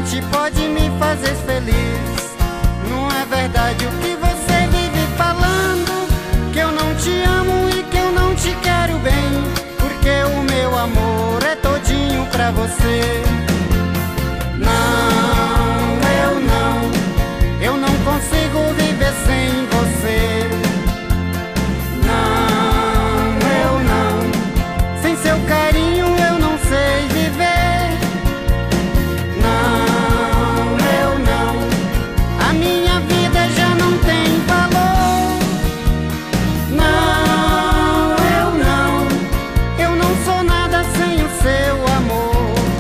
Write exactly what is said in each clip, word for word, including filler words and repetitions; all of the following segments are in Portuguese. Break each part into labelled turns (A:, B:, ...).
A: somente pode me fazer feliz. Não é verdade o que você vive falando, que eu não te amo e que eu não te quero bem, porque o meu amor é todinho pra você. Não, eu não, eu não consigo viver sem você. Não, eu não, sem seu carinho eu não sei viver. Não, eu não, a minha vida já não tem valor. Não, eu não, eu não sou nada sem o seu amor.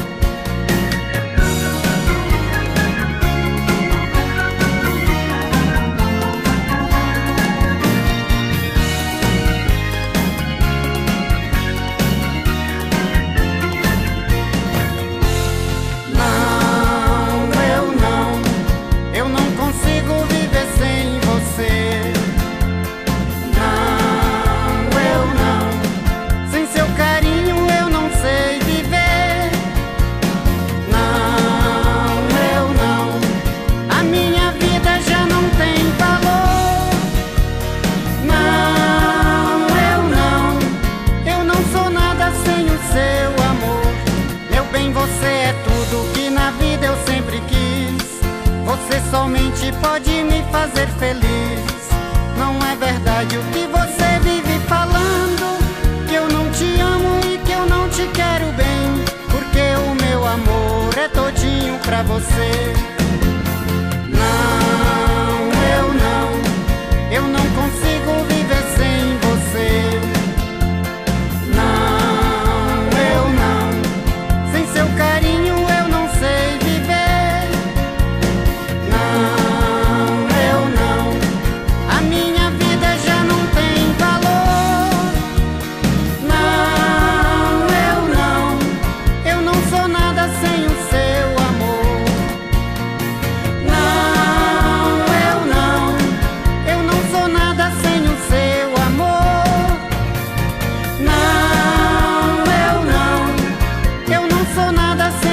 A: Você somente pode me fazer feliz. Não é verdade o que você vive falando, que eu não te amo e que eu não te quero bem, porque o meu amor é todinho pra você. Não, eu não, eu não consigo viver sem você. Não, eu não, sem seu carinho eu não sei viver. Nada